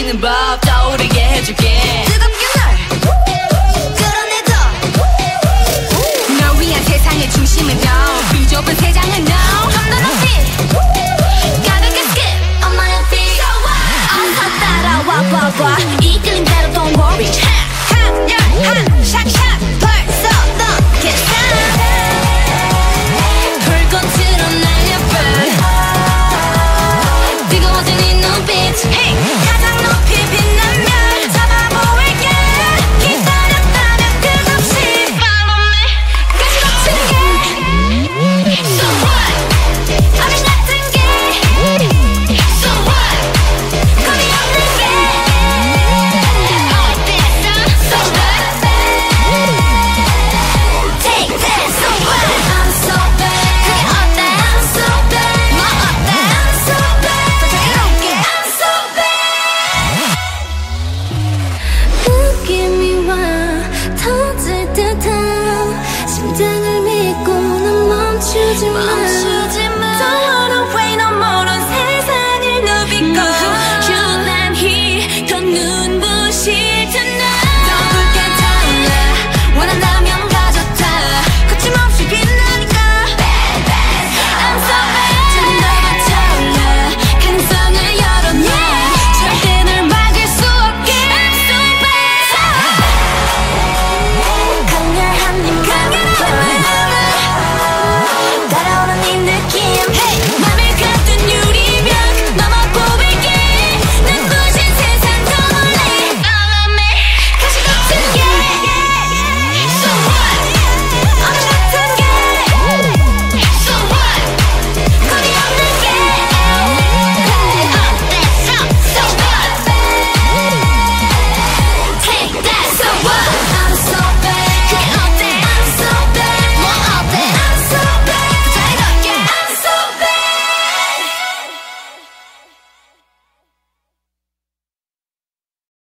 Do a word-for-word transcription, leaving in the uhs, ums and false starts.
멈추는 법 떠오르게 해줄게. 뜨겁게 널 끌어내줘. 널 위한 세상의 중심은 너, 비좁은 세상은 너. 좀 더 높이 가볍게 skip on my feet. So what? 어서 따라와 봐봐. 이끌린 대로 don't worry. 한열한 샥샥 벌써 넘겠어. 불꽃으로 날려봐. 뜨거워진 이 눈빛. Hey, 가장 높이 빛나면 잡아보일게. 기다렸다면 끝없이 Follow me. 끝이 덮친 게 So what? 어린 같은 게 So what? 겁이 없는 게 어땠어? So what? Take that. So what? I'm so bad. 그게 어때? I'm so bad. 뭐 어때? I'm so bad. 더 자유롭게 I'm so bad. 느낌이 와 터질 듯한 심장을 믿고 난 멈추지 마.